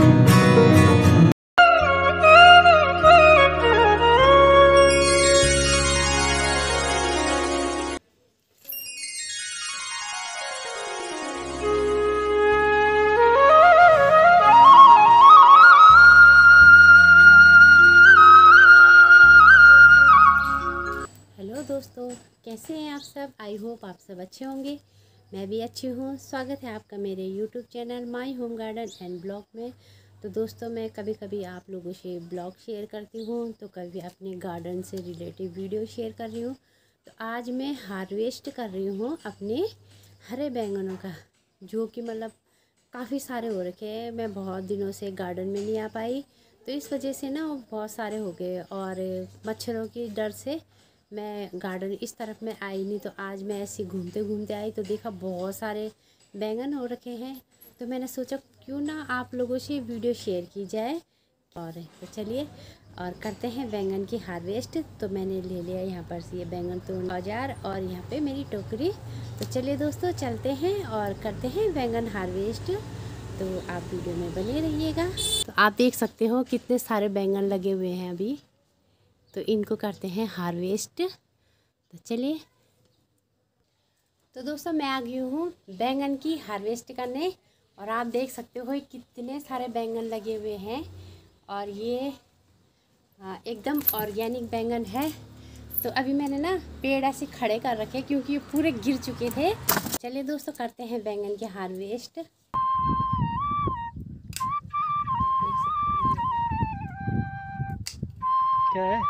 दोस्तों, कैसे हैं आप सब। आई होप आप सब अच्छे होंगे। मैं भी अच्छी हूँ। स्वागत है आपका मेरे YouTube channel my home garden and blog में। तो दोस्तों, मैं कभी कभी आप लोगों से ब्लॉग शेयर करती हूँ, तो कभी अपने गार्डन से रिलेटिव वीडियो शेयर कर रही हूँ। तो आज मैं हार्वेस्ट कर रही हूँ अपने हरे बैंगनों का, जो कि मतलब काफ़ी सारे हो रखे हैं। मैं बहुत दिनों से गार्डन में नहीं आ पाई, तो इस वजह से ना वो बहुत सारे हो गए, और मच्छरों की डर से मैं गार्डन इस तरफ में आई नहीं। तो आज मैं ऐसे घूमते घूमते आई, तो देखा बहुत सारे बैंगन हो रखे हैं। तो मैंने सोचा क्यों ना आप लोगों से वीडियो शेयर की जाए। और तो चलिए और करते हैं बैंगन की हार्वेस्ट। तो मैंने ले लिया यहाँ पर से ये बैंगन तो औजार, और यहाँ पे मेरी टोकरी। तो चलिए दोस्तों, चलते हैं और करते हैं बैंगन हार्वेस्ट। तो आप वीडियो में बने रहिएगा। तो आप देख सकते हो कितने सारे बैंगन लगे हुए हैं अभी। तो इनको करते हैं हार्वेस्ट। तो चलिए। तो दोस्तों, मैं आ गई हूँ बैंगन की हार्वेस्ट करने, और आप देख सकते हो कितने सारे बैंगन लगे हुए हैं। और ये एकदम ऑर्गेनिक बैंगन है। तो अभी मैंने ना पेड़ ऐसे खड़े कर रखे क्योंकि ये पूरे गिर चुके थे। चलिए दोस्तों, करते हैं बैंगन की हार्वेस्ट। क्या है?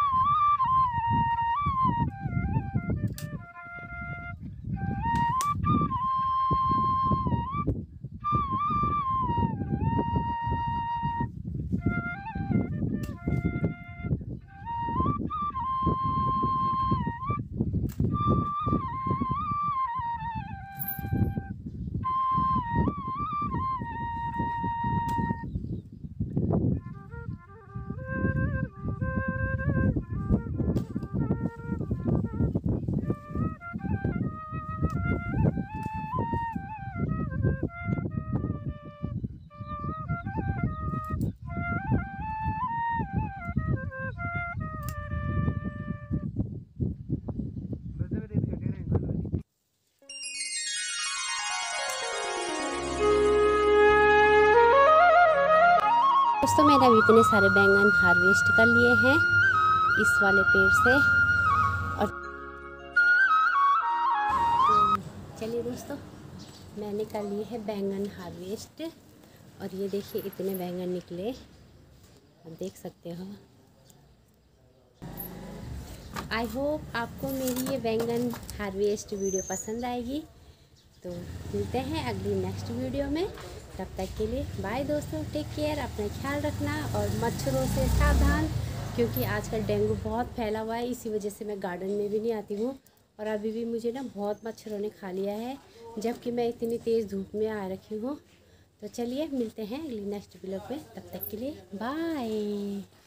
दोस्तों, मैंने अभी इतने सारे बैंगन हार्वेस्ट कर लिए हैं इस वाले पेड़ से। और तो चलिए दोस्तों, मैंने कर लिए है बैंगन हार्वेस्ट, और ये देखिए इतने बैंगन निकले, आप देख सकते हो। आई होप आपको मेरी ये बैंगन हार्वेस्ट वीडियो पसंद आएगी। तो मिलते हैं अगली नेक्स्ट वीडियो में। तब तक के लिए बाय दोस्तों, टेक केयर, अपना ख्याल रखना और मच्छरों से सावधान, क्योंकि आजकल डेंगू बहुत फैला हुआ है। इसी वजह से मैं गार्डन में भी नहीं आती हूँ, और अभी भी मुझे ना बहुत मच्छरों ने खा लिया है, जबकि मैं इतनी तेज़ धूप में आ रखी हूँ। तो चलिए मिलते हैं अगली नेक्स्ट ब्लॉग में। तब तक के लिए बाय।